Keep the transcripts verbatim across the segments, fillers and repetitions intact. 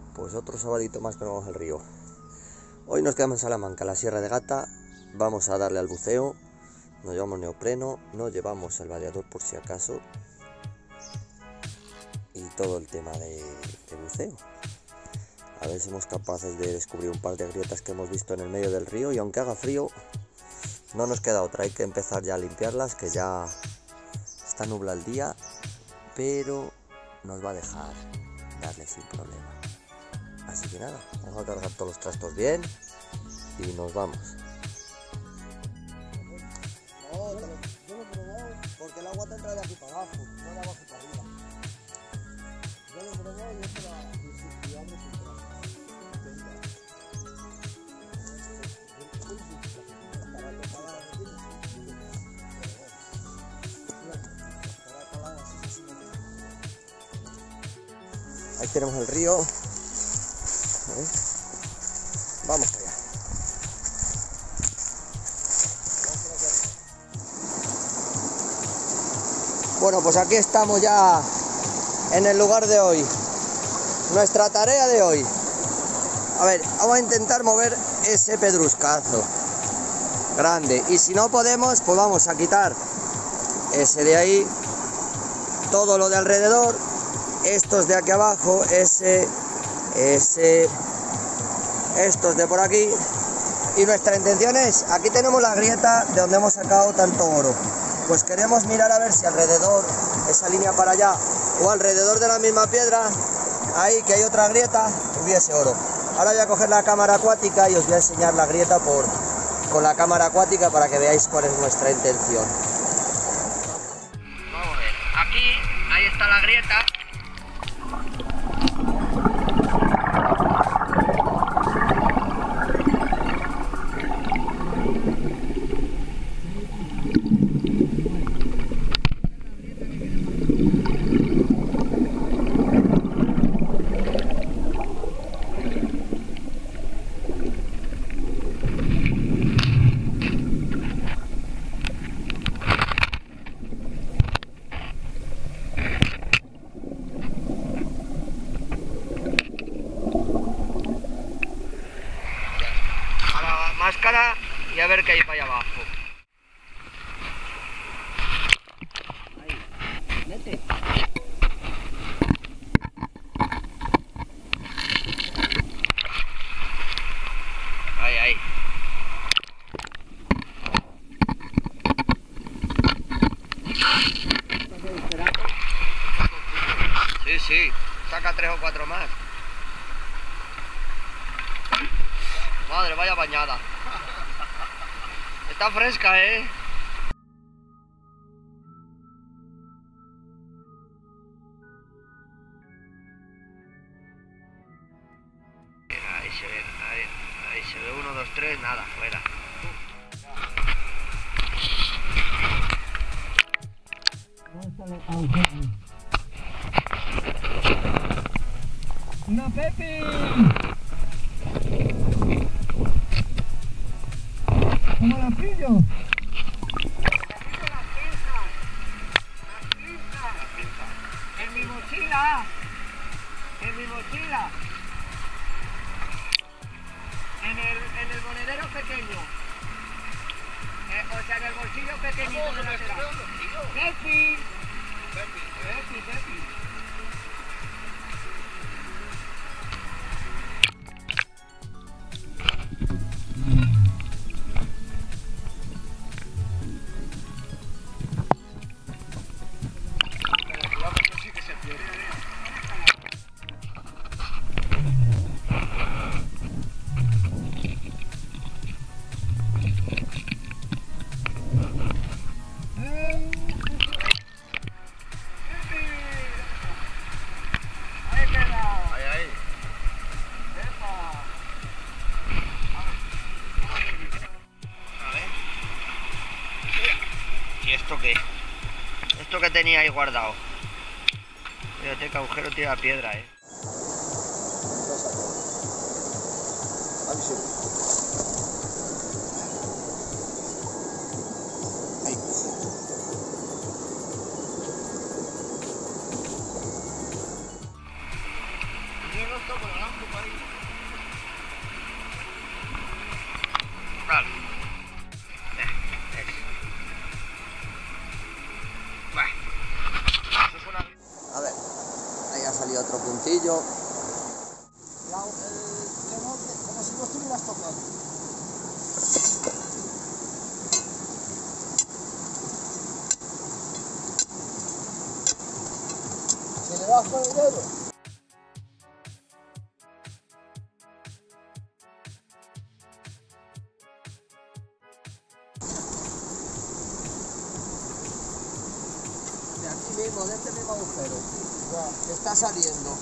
Pues otro sabadito más que nos vamos al río. Hoy nos quedamos en Salamanca, la Sierra de Gata. Vamos a darle al buceo. Nos llevamos neopreno, nos llevamos el vadeador por si acaso. Y todo el tema de, de buceo. A ver si somos capaces de descubrir un par de grietas que hemos visto en el medio del río. Y aunque haga frío, no nos queda otra. Hay que empezar ya a limpiarlas, que ya está nubla el día. Pero nos va a dejar darle sin problema. Así que nada, vamos a cargar todos los trastos bien y nos vamos. No, yo lo he probado porque el agua te entra de aquí para abajo, no de abajo para arriba. Yo lo he probado y esto la disciplina sin trasto. Ahí tenemos el río. Vamos para allá. Bueno, pues aquí estamos ya en el lugar de hoy. Nuestra tarea de hoy. A ver, vamos a intentar mover ese pedruscazo grande. Y si no podemos, pues vamos a quitar ese de ahí. Todo lo de alrededor. Estos de aquí abajo. Ese. Ese. Estos de por aquí. Y nuestra intención es, aquí tenemos la grieta de donde hemos sacado tanto oro. Pues queremos mirar a ver si alrededor, esa línea para allá, o alrededor de la misma piedra, ahí que hay otra grieta, hubiese oro. Ahora voy a coger la cámara acuática y os voy a enseñar la grieta por, con la cámara acuática para que veáis cuál es nuestra intención. Vamos a ver, aquí, ahí está la grieta. Máscara y a ver qué hay para allá abajo. Ahí, vete. Ahí, ahí. Sí, sí, saca tres o cuatro más. Madre, vaya bañada. Está fresca, ¿eh? Ahí se ve, ahí, ahí se ve uno, dos, tres, nada, fuera. ¡Una Pepi! ¿Cómo la pillo? Las pinzas, las pinzas, en mi mochila, en mi mochila, en el, en el monedero pequeño, eh, o sea, en el bolsillo pequeñito de la lateral. ¡Pepi! ¡Pepi, Pepi, Pepi! ¿Y esto qué? Esto que tenía ahí guardado. Fíjate que agujero tira piedra, eh. Yo no estoy por abajo. Vale. A ver, ahí ha salido otro puntillo. La, el rebote, como si no estuvieras tocando. Si le das con el dedo. De aquí mismo, de este mismo agujero. Que está saliendo.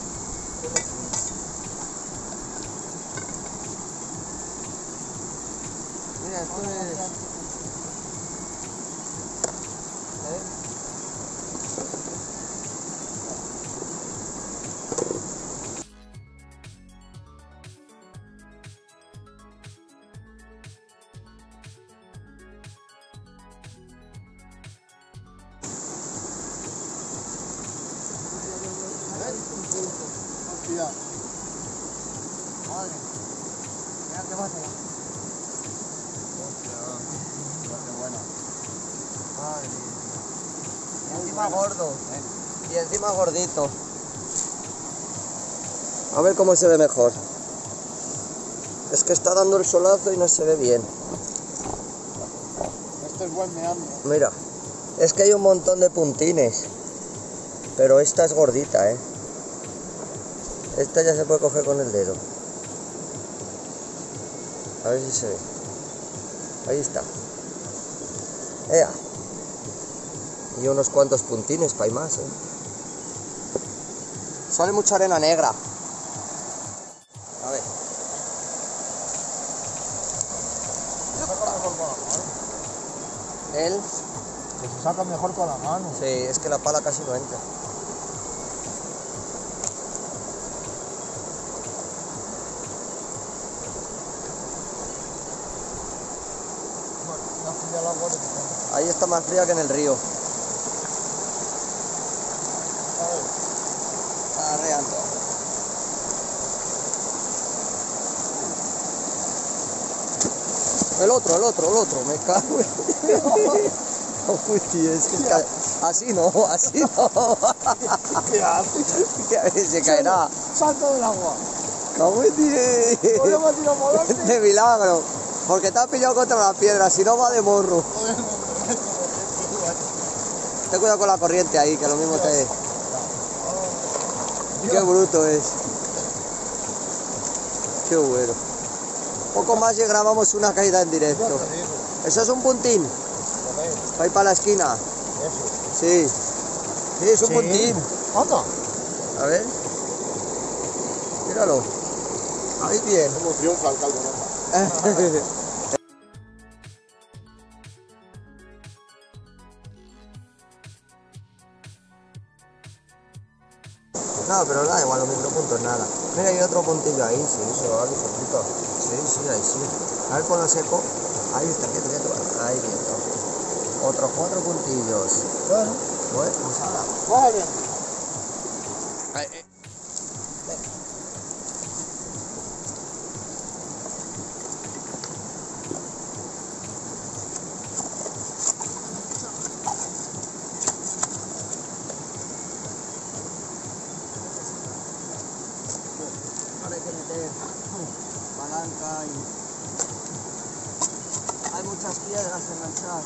Mira, esto es... ¿Eh? Cuidado. Madre. Mira qué bate. Hostia, qué buena. Madre. Y encima gordo. Y encima gordito. A ver cómo se ve mejor. Es que está dando el solazo y no se ve bien. Este es buen meando. Mira, es que hay un montón de puntines. Pero esta es gordita, ¿eh? Esta ya se puede coger con el dedo. A ver si se ve. Ahí está. ¡Ea! Y unos cuantos puntines para ir más, ¿eh? Sale mucha arena negra. A ver. Se saca mejor con la mano. Él. Que se saca mejor con la mano. Sí, es que la pala casi no entra. Una fría al agua de picante. Ahí está más fría que en el río. A ver. Está arreando. El otro, el otro, el otro, me cago en... Uy, tío, es que ca- así no, así no. ¿Qué haces? Que a ver, se caerá. Salta del agua. Cago en ti. Oye, me ha tirado por delante. De milagro. Porque te has pillado contra la piedra, si no va de morro. Ten cuidado con la corriente ahí, que lo mismo te... Qué bruto es. Qué bueno. Poco más y grabamos una caída en directo. ¿Eso es un puntín? Ahí para la esquina. Sí. Sí, es un Sí. puntín. Anda. A ver. Míralo. Ahí bien. Como triunfa el calvo. No, pero da igual, los micropuntos nada. Mira, hay otro puntillo ahí, sí, se va a ver, poquito. Sí, sí, ahí sí. A ver, ponlo seco. Ahí está, quieto, quieto. Ahí quieto. Otros cuatro puntillos. Bueno. Bueno, pues ahora. Vale. Ahí, eh. Ahora hay que meter palanca y... Hay muchas piedras enganchadas.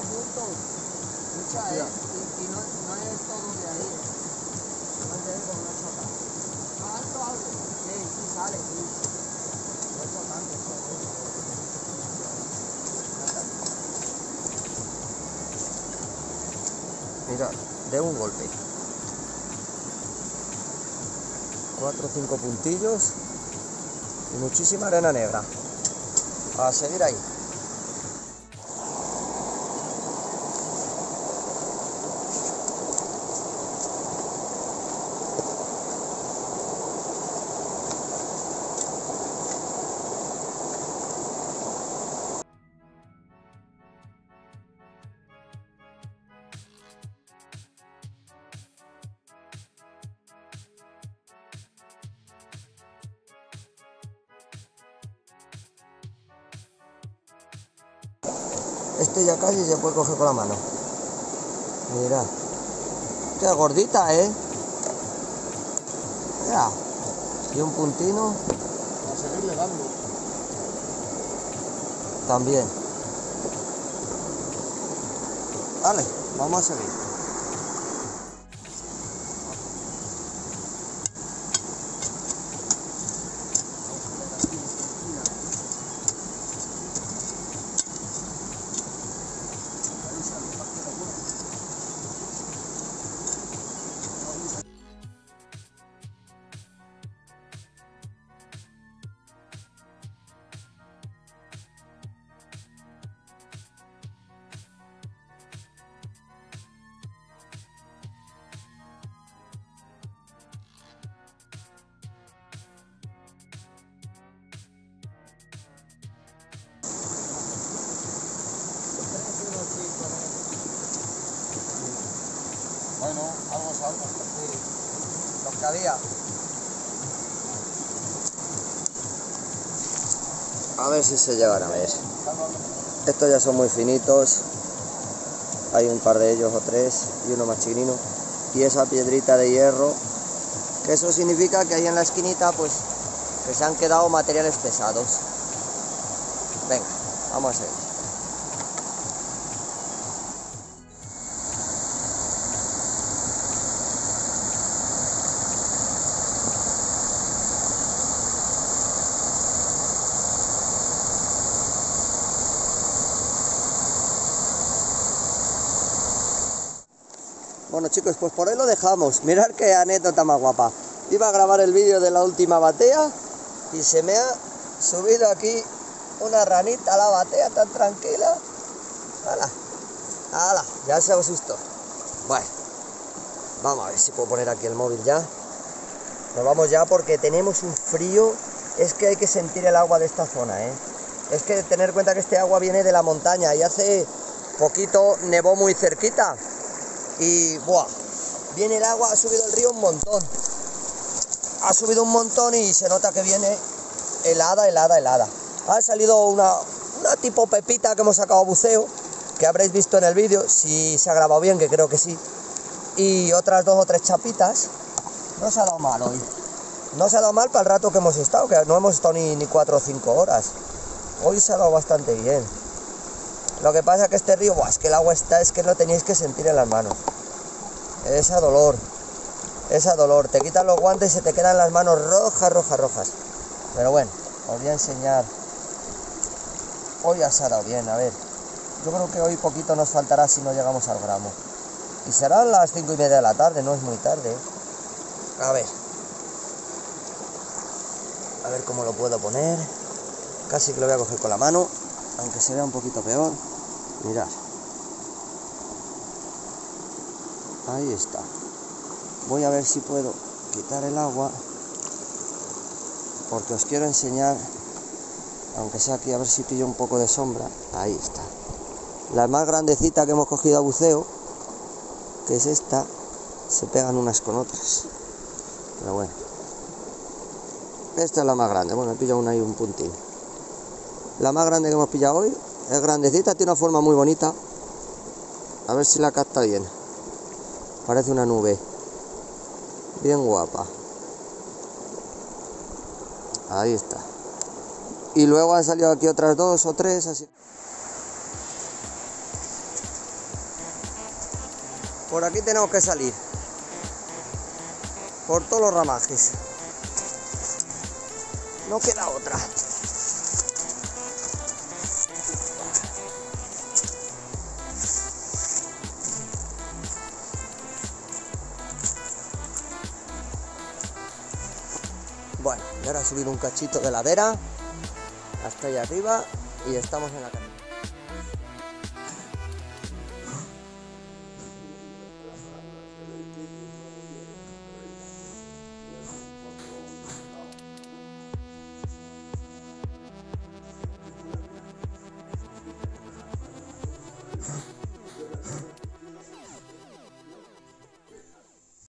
puntos. Mucha, ¿eh? Y, y no, no es todo de ahí. No es de él como no es total. ¿No alto algo? Sí, sí sale, sí. No es total, no es total. Mira, de un golpe. Cuatro o cinco puntillos y muchísima arena negra. A seguir ahí. Este ya casi se puede coger con la mano. Mira. Qué gordita, ¿eh? Mira. Y un puntino. A seguirle dando. También. Vale, vamos a seguir. Bueno, algo es algo. Sí. Lo que había. A ver si se llegan a ver. Estos ya son muy finitos. Hay un par de ellos o tres y uno más chiquinino. Y esa piedrita de hierro, que eso significa que ahí en la esquinita pues que se han quedado materiales pesados. Venga, vamos a seguir. Bueno chicos, pues por ahí lo dejamos. Mirad qué anécdota más guapa. Iba a grabar el vídeo de la última batea y se me ha subido aquí una ranita a la batea tan tranquila. ¡Hala! ¡Hala! Ya se asustó. Bueno, vamos a ver si puedo poner aquí el móvil ya. Nos vamos ya porque tenemos un frío. Es que hay que sentir el agua de esta zona, ¿eh? Es que tener en cuenta que este agua viene de la montaña y hace poquito nevó muy cerquita. Y buah, viene el agua, ha subido el río un montón. Ha subido un montón y se nota que viene helada, helada, helada. Ha salido una, una tipo pepita que hemos sacado a buceo, que habréis visto en el vídeo, si se ha grabado bien, que creo que sí. Y otras dos o tres chapitas. No se ha dado mal hoy. No se ha dado mal para el rato que hemos estado, que no hemos estado ni, ni cuatro o cinco horas. Hoy se ha dado bastante bien. Lo que pasa es que este río, buah, es que el agua está, es que lo teníais que sentir en las manos. Esa dolor, esa dolor. Te quitas los guantes y se te quedan las manos rojas, rojas, rojas. Pero bueno, os voy a enseñar. Hoy ya se ha dado bien, a ver. Yo creo que hoy poquito nos faltará si no llegamos al gramo. Y serán las cinco y media de la tarde, no es muy tarde, ¿eh? A ver. A ver cómo lo puedo poner. Casi que lo voy a coger con la mano, aunque se vea un poquito peor. Mirad. Ahí está. Voy a ver si puedo quitar el agua, porque os quiero enseñar, aunque sea aquí, a ver si pillo un poco de sombra. Ahí está. La más grandecita que hemos cogido a buceo, que es esta, se pegan unas con otras. Pero bueno. Esta es la más grande. Bueno, he pillado una y un puntín. La más grande que hemos pillado hoy es grandecita, tiene una forma muy bonita. A ver si la capta bien. Parece una nube. Bien guapa. Ahí está. Y luego han salido aquí otras dos o tres, así. Por aquí tenemos que salir. Por todos los ramajes. No queda otra. Bueno, y ahora subir un cachito de ladera hasta allá arriba y estamos en la carretera.